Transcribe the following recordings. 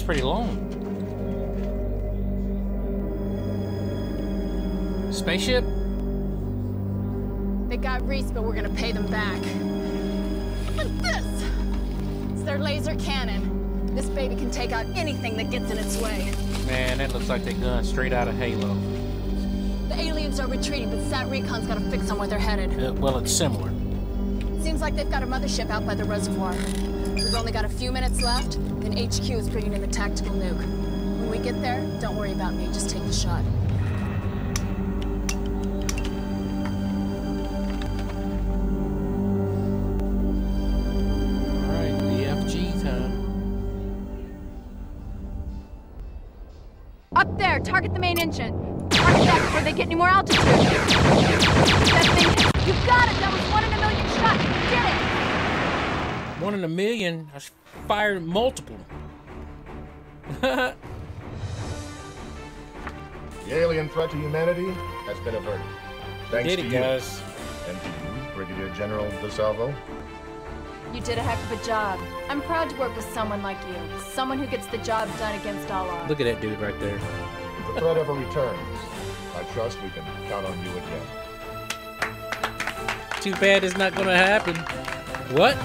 pretty long. Spaceship? They got Reese, but we're gonna pay them back. Look at this! It's their laser cannon. This baby can take out anything that gets in its way. Man, that looks like that gun straight out of Halo. The aliens are retreating, but Sat Recon's got a fix on where they're headed. Well, it's similar. Seems like they've got a mothership out by the reservoir. We've only got a few minutes left, then HQ is bringing in the tactical nuke. When we get there, don't worry about me, just take the shot. Alright, BFG time. Up there, target the main engine. Target that before they get any more altitude. That thing, you got it! That was 1 in a million shot! You did it! 1 in a million? I fired multiple. The alien threat to humanity has been averted. Thanks Did to it, you. guys. And to you, Brigadier General DeSalvo. You did a heck of a job. I'm proud to work with someone like you. Someone who gets the job done against all odds. Look at that dude right there. If the threat ever returns, I trust we can count on you again. Too bad it's not gonna happen. What?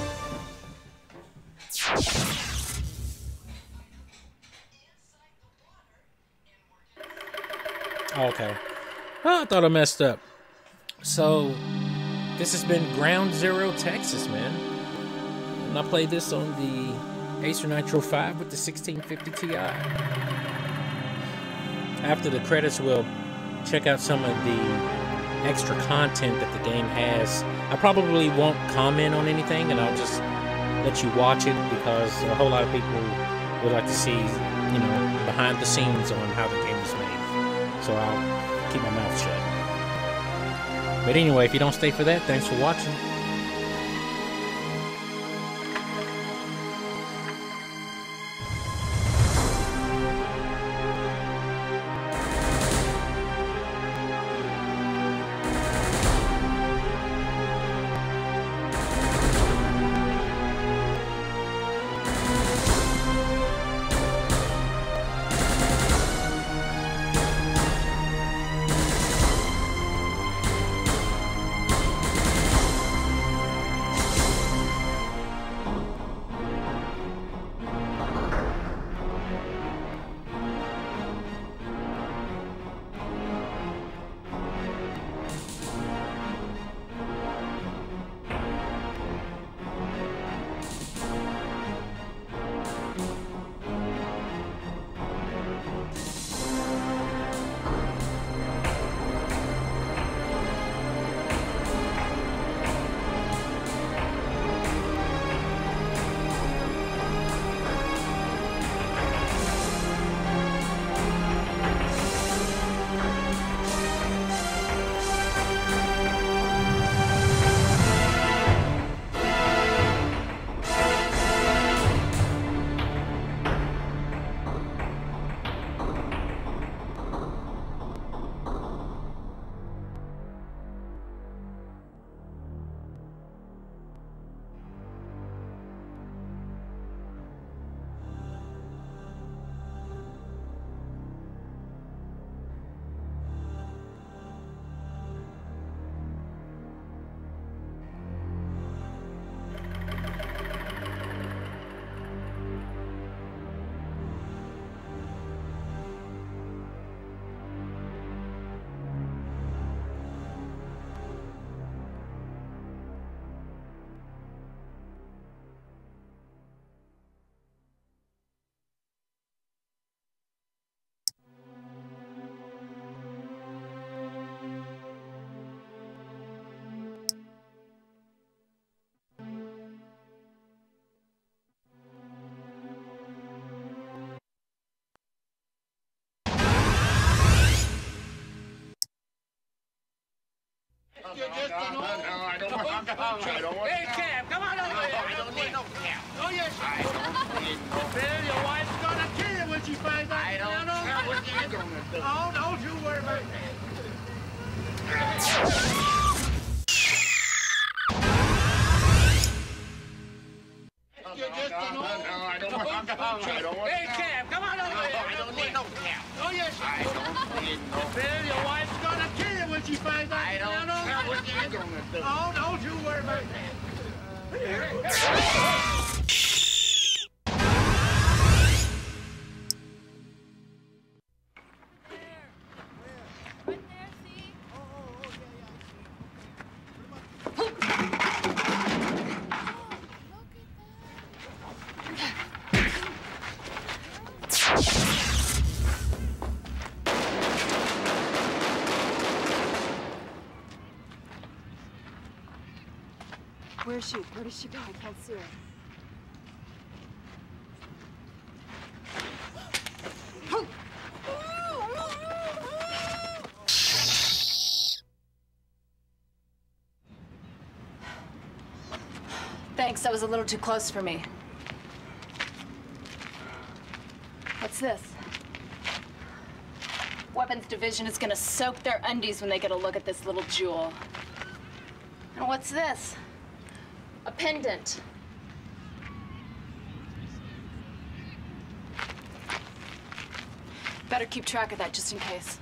Okay. Oh, I thought I messed up. So, this has been Ground Zero Texas, man. And I played this on the Acer Nitro 5 with the 1650 Ti. After the credits, we'll check out some of the extra content that the game has. I probably won't comment on anything, and I'll just let you watch it because a whole lot of people would like to see, you know, behind the scenes on how the game is made. So I'll keep my mouth shut. But anyway, if you don't stay for that, thanks for watching. I don't want hey, Cam, come on over here. I don't need no Cam. Oh, yes. I don't need no Bill, your wife's gonna kill you when she finds out. I don't know what you're gonna do. Oh, don't you worry about that. I don't want yes, I don't need no. Bill, your wife's gonna kill you when she finds out. I don't know what you're gonna do. Oh, don't you worry about that. Where is she? Where did she go? I can't see her. Thanks, that was a little too close for me. What's this? Weapons Division is gonna soak their undies when they get a look at this little jewel. And what's this? A pendant. Better keep track of that just in case.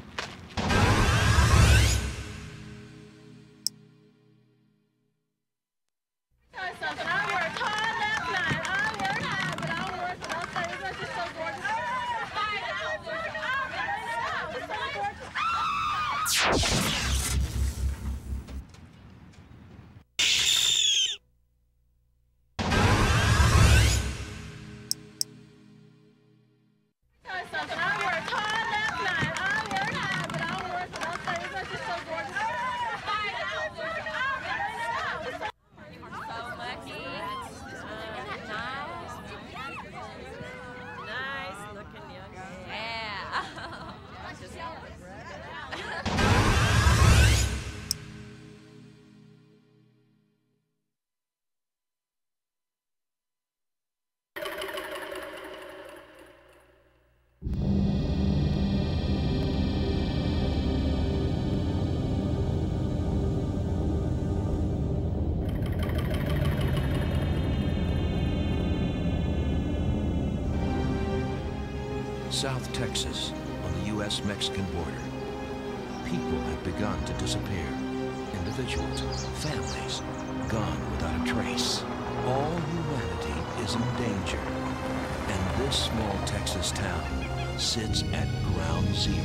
South Texas, on the U.S.-Mexican border. People have begun to disappear. Individuals, families, gone without a trace. All humanity is in danger. And this small Texas town sits at ground zero.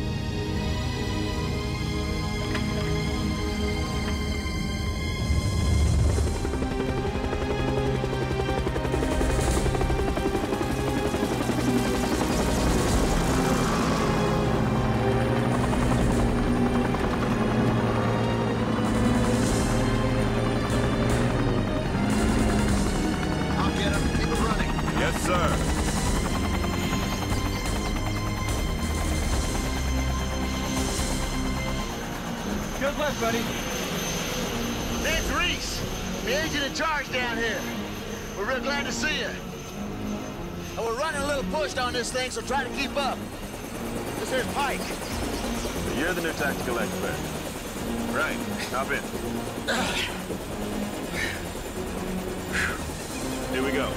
Good luck, buddy. Name's Reese. The agent in charge down here. We're real glad to see you. And we're running a little pushed on this thing, so try to keep up. This here's Pike. You're the new tactical expert. Right. Hop in. Here we go.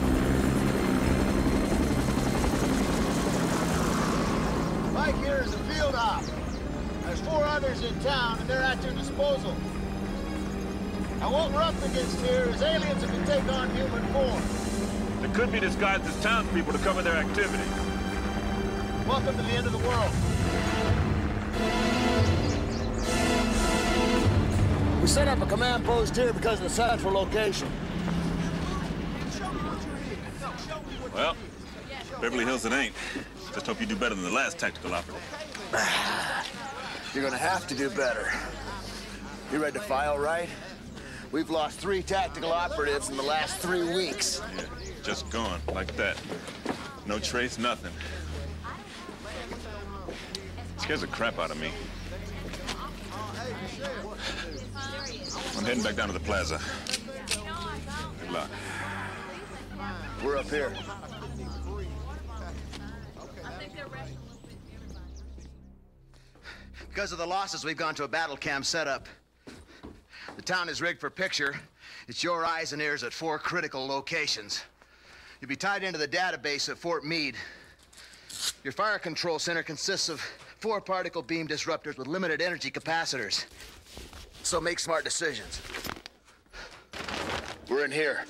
Pike here is a field op. There's 4 others in town, and they're at your disposal. Now, what we're up against here is aliens that can take on human form. They could be disguised as townspeople to cover their activity. Welcome to the end of the world. We set up a command post here because of the central location. Well, Beverly Hills it ain't. Just hope you do better than the last tactical operative. You're gonna have to do better. You ready to file, right? We've lost 3 tactical operatives in the last 3 weeks. Yeah, just gone, like that. No trace, nothing. Scares the crap out of me. I'm heading back down to the plaza. Good luck. We're up here. Because of the losses, we've gone to a battle cam setup. The town is rigged for picture. It's your eyes and ears at 4 critical locations. You'll be tied into the database at Fort Meade. Your fire control center consists of 4 particle beam disruptors with limited energy capacitors. So make smart decisions. We're in here.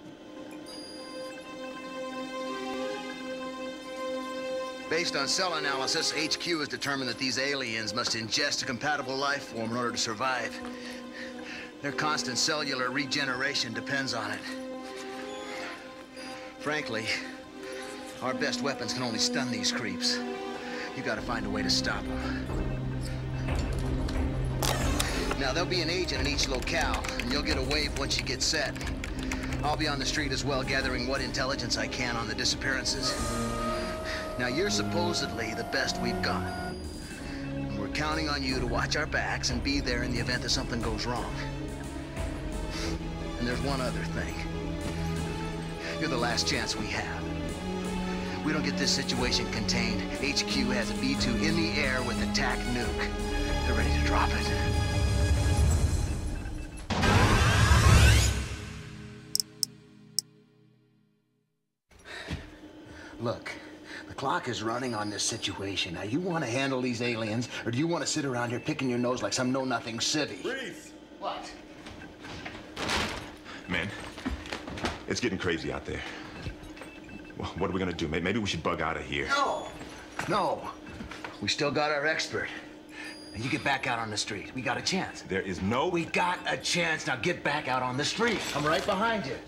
Based on cell analysis, HQ has determined that these aliens must ingest a compatible life form in order to survive. Their constant cellular regeneration depends on it. Frankly, our best weapons can only stun these creeps. You gotta find a way to stop them. Now, there'll be an agent in each locale, and you'll get a wave once you get set. I'll be on the street as well, gathering what intelligence I can on the disappearances. Now, you're supposedly the best we've got. And we're counting on you to watch our backs and be there in the event that something goes wrong. And there's one other thing. You're the last chance we have. We don't get this situation contained, HQ has a B-2 in the air with a TAC nuke. They're ready to drop it. Look, the clock is running on this situation. Now, you want to handle these aliens, or do you want to sit around here picking your nose like some know-nothing civvy? Reese! What? Man, it's getting crazy out there. Well, what are we gonna do? Maybe we should bug out of here. No. We still got our expert. Now, you get back out on the street. We got a chance. There is no... We got a chance. Now get back out on the street. I'm right behind you.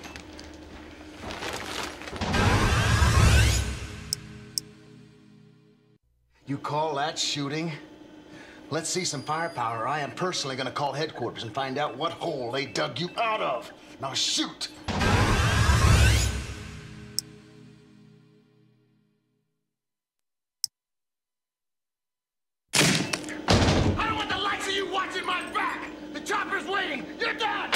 You call that shooting? Let's see some firepower. I am personally gonna call headquarters and find out what hole they dug you out of. Now shoot! I don't want the likes of you watching my back! The chopper's waiting! You're done!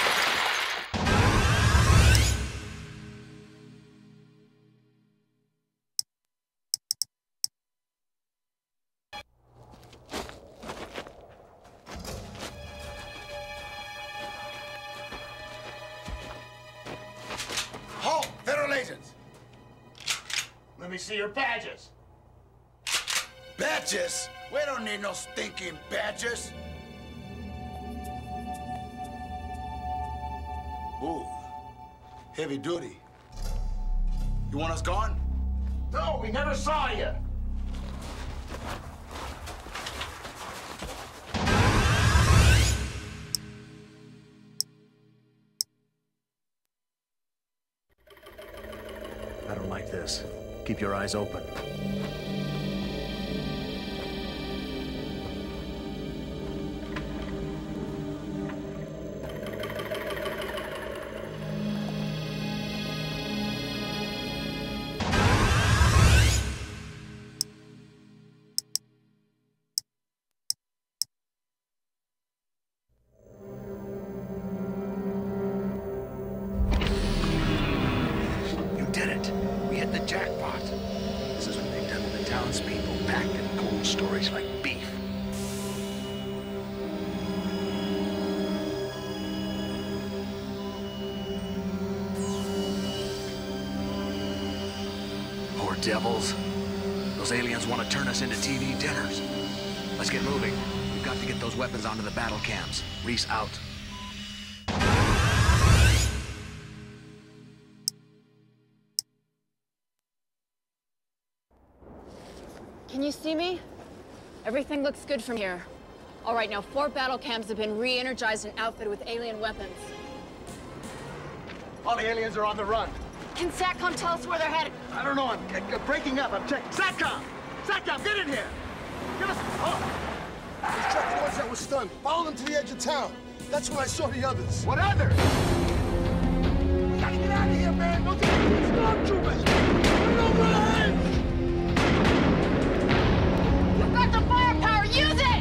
Halt! Federal agents! Let me see your badges. Badges? We don't need no stinking badges. Ooh, heavy duty. You want us gone? No, we never saw you! I don't like this. Keep your eyes open. Jackpot. This is what they've done to the townspeople, packed in cold storage like beef. Poor devils. Those aliens want to turn us into TV dinners. Let's get moving. We've got to get those weapons onto the battle cams. Reese out. Can you see me? Everything looks good from here. All right, now 4 battle cams have been re-energized and outfitted with alien weapons. All the aliens are on the run. Can SATCOM tell us where they're headed? I don't know, I'm breaking up, I'm checking. SATCOM! SATCOM, get in here! Give us... Oh! He's tracking the ones that were stunned. Follow them to the edge of town. That's when I saw the others. What others? We gotta get out of here, man! Don't take stormtroopers! We're over ahead! You've got the firepower! Use it!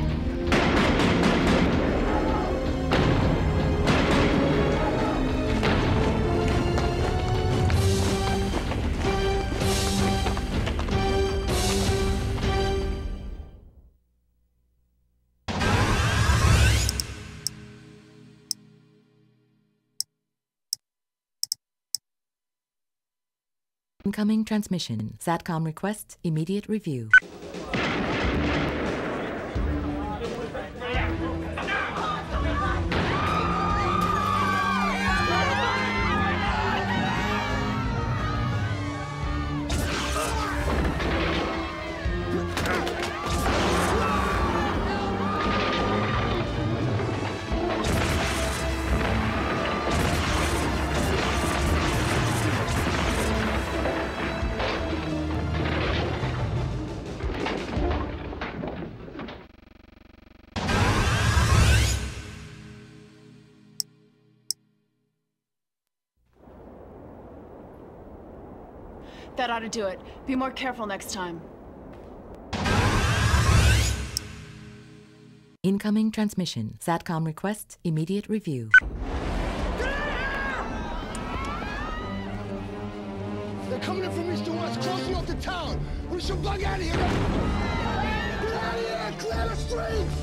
Incoming transmission. SATCOM requests immediate review. That ought to do it. Be more careful next time. Incoming transmission. SATCOM requests immediate review. They're coming in from east to west, close enough to town. We should bug out of here. Get out of here! Clear the streets!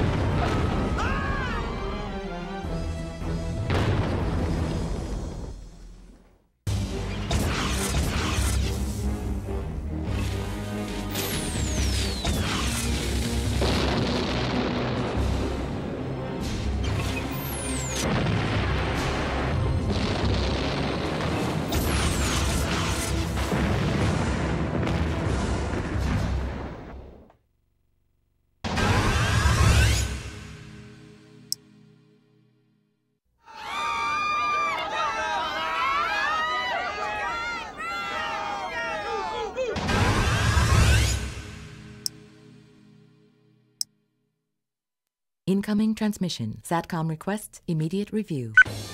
Incoming transmission. SATCOM requests immediate review.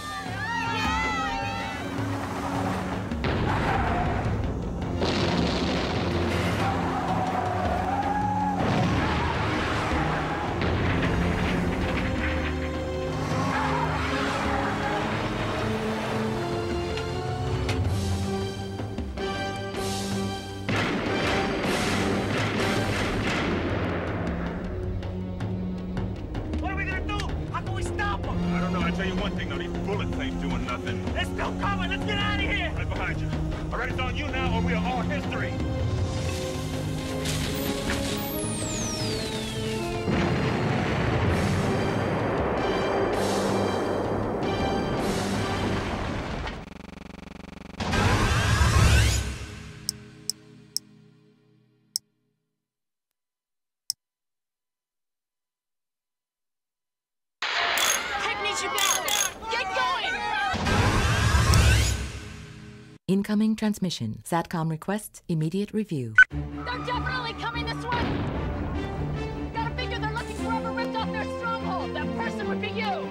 Incoming transmission. SATCOM requests immediate review. They're definitely coming this way! Gotta figure they're looking for whoever ripped off their stronghold. That person would be you!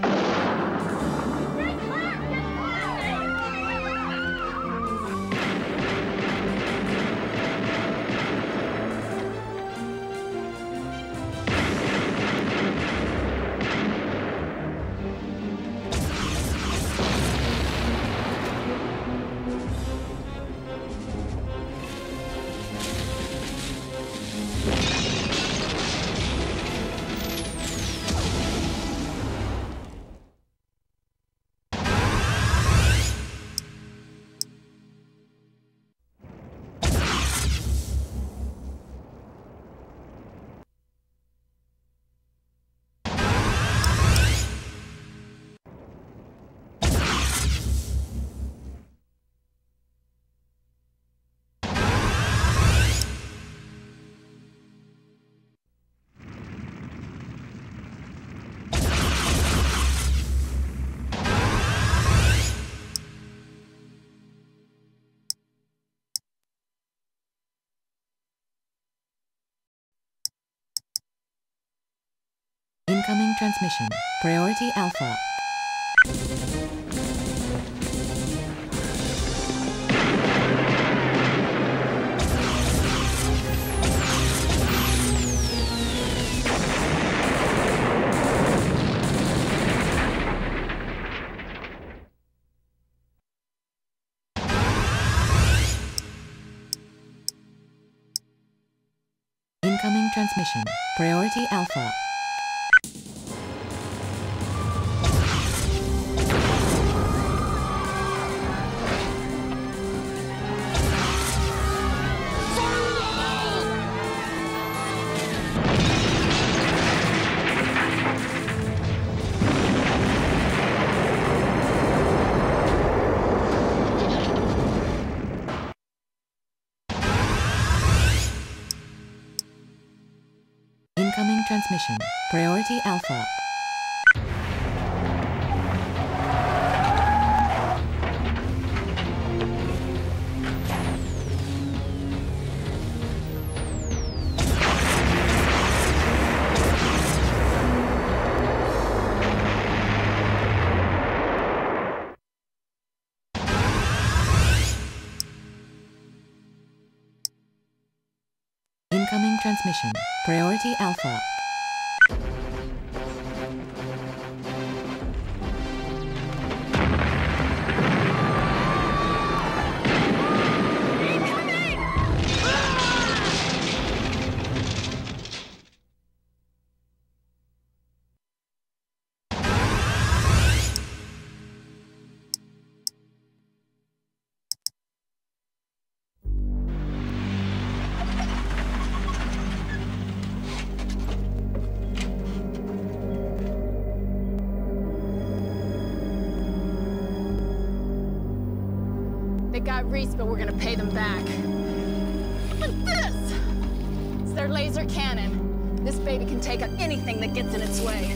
Get clear! Get Incoming transmission. Priority Alpha. Incoming transmission. Priority Alpha. Incoming transmission. Priority Alpha. Incoming transmission. Priority Alpha. They got Reese, but we're gonna pay them back. Look at this! It's their laser cannon. This baby can take out anything that gets in its way.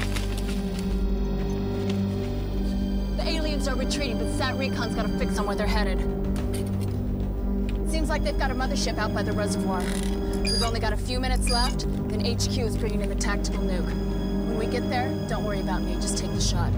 The aliens are retreating, but Sat Recon's got a fix on where they're headed. Seems like they've got a mothership out by the reservoir. We've only got a few minutes left, then HQ is bringing in the tactical nuke. When we get there, don't worry about me, just take the shot.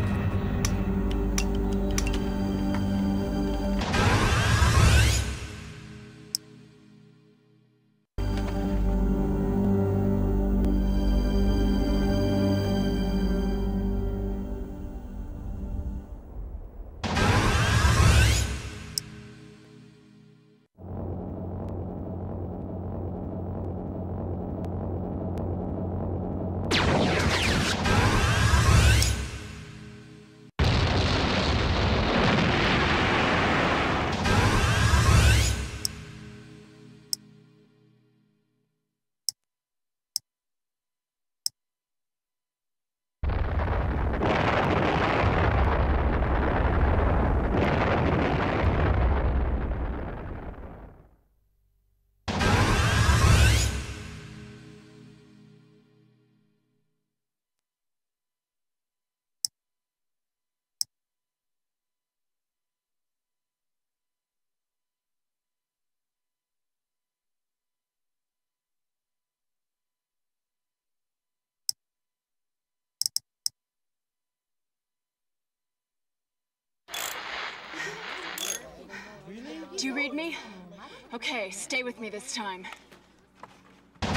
Do you read me? Okay, stay with me this time. God,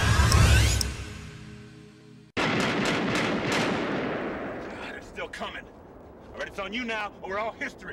it's still coming. All right, it's on you now, or we're all history.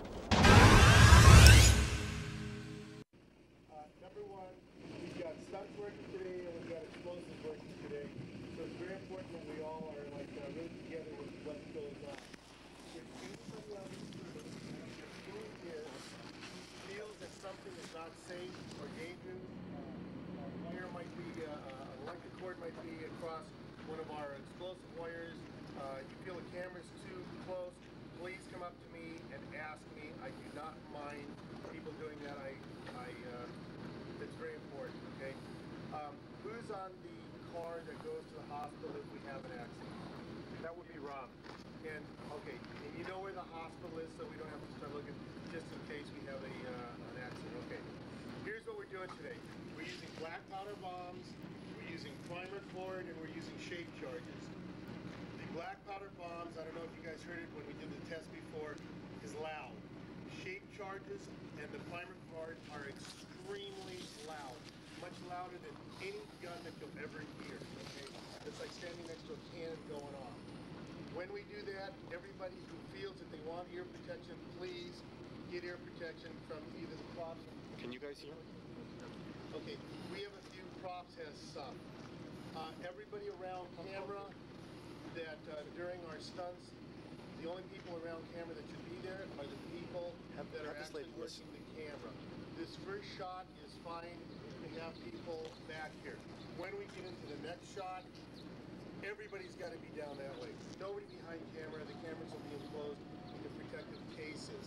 Number one, we've got stunts working today, and we've got explosives working today. So it's very important that we all are really together with what goes on. If anybody else here feels that something is not safe or dangerous, a wire might be, an electric cord might be across one of our explosive wires, you feel the camera's too close, please come up to me and ask me. I do not mind people doing that. It's very important, okay? Who's on the car that goes to the hospital if we have an accident? That would be Rob. And, okay, and you know where the hospital is, so we don't have to start looking just in case we have an accident. Okay, here's what we're doing today. We're using black powder bombs, we're using primer cord, and we're using shape charges. The black powder bombs, I don't know if you guys heard it when we did the test before, is loud. Shape charges and the primer cord are extremely loud. Much louder than any gun that you'll ever hear, okay? It's like standing next to a cannon going off. When we do that, everybody who feels that they want ear protection, please get ear protection from either the props. Can you guys hear? Okay, we have a few props has some. Everybody around camera that during our stunts, the only people around camera that should be there are the people that are actually working the camera. This first shot is fine. We have people back here. When we get into the next shot, everybody's got to be down that way. Nobody behind camera. The cameras will be enclosed in the protective cases.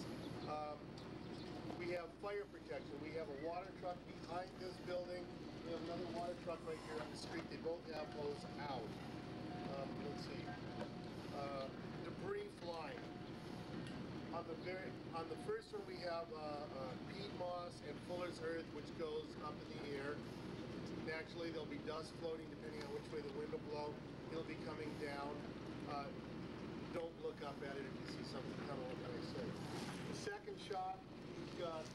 We have fire protection. We have a water truck behind this building. We have another water water truck right here on the street. They both have those out. Let's see. Debris flying. On the first one we have peat moss and fuller's earth, which goes up in the air. Naturally, there'll be dust floating depending on which way the wind will blow. It'll be coming down. Don't look up at it if you see something coming, like I said. The second shot, we've got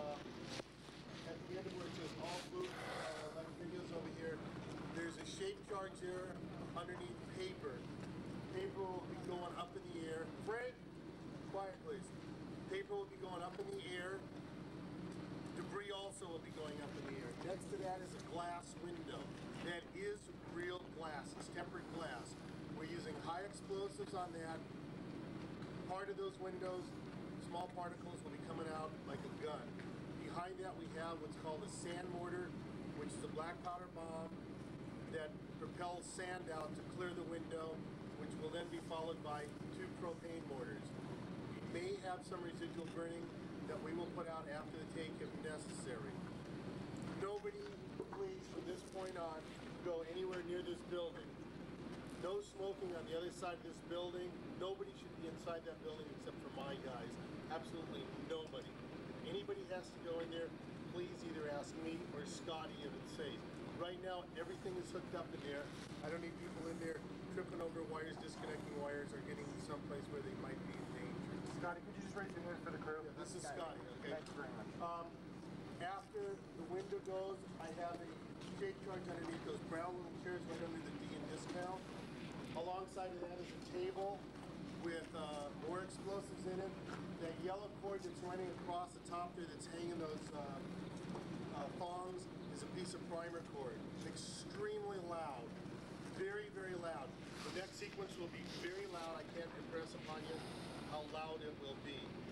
at the end of where it says all food, like videos over here, there's a shape charge there underneath paper. Paper will be going up in the air. Frank, quiet please. Paper will be going up in the air. Debris also will be going up in the air. Next to that is a glass window. That is real glass. It's tempered glass. We're using high explosives on that. Part of those windows, small particles will be coming out like a gun. Behind that we have what's called a sand mortar, which is a black powder bomb that propels sand out to clear the window, which will then be followed by 2 propane mortars. We may have some residual burning that we will put out after the take if necessary. Nobody, please, from this point on, go anywhere near this building. No smoking on the other side of this building. Nobody should be inside that building except for my guys. Absolutely nobody. If anybody has to go in there, please either ask me or Scotty if it's safe. Right now, everything is hooked up in there. I don't need people in there tripping over wires, disconnecting wires, or getting someplace where they might be in danger. Scotty, could you just raise your hand for the crew? Yeah, this is Scotty, okay? Thank you very much. After the window goes, I have a shape charge underneath those brown little chairs right under the D and discount. Alongside of that is a table with more explosives in it. That yellow cord that's running across the top there that's hanging those thongs is a piece of primer cord. Extremely loud. Very, very loud. The next sequence will be very loud. I can't impress upon you how loud it will be.